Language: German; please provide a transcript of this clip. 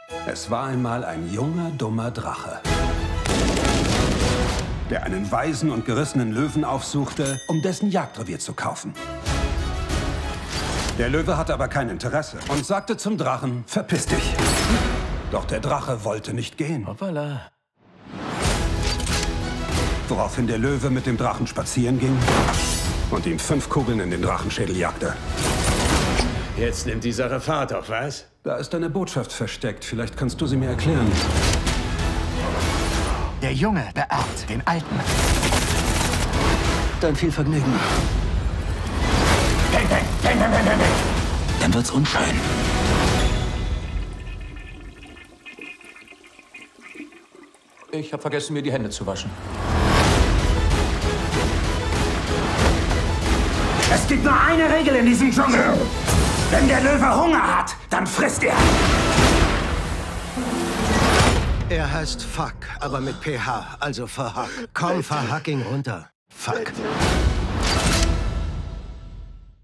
Es war einmal ein junger, dummer Drache, der einen weisen und gerissenen Löwen aufsuchte, um dessen Jagdrevier zu kaufen. Der Löwe hatte aber kein Interesse und sagte zum Drachen, verpiss dich. Doch der Drache wollte nicht gehen. Hoppala. Woraufhin der Löwe mit dem Drachen spazieren ging und ihm 5 Kugeln in den Drachenschädel jagte. Jetzt nimmt die Sache Fahrt auf, was? Da ist eine Botschaft versteckt. Vielleicht kannst du sie mir erklären. Der Junge beerbt den Alten. Dann viel Vergnügen. Bang, bang, bang, bang, bang, bang. Dann wird's unschön. Ich habe vergessen, mir die Hände zu waschen. Es gibt nur eine Regel in diesem Dschungel. Wenn der Löwe Hunger hat, dann frisst er. Er heißt Fuck, aber mit PH, also verhack. Komm, verhack ihn runter. Fuck.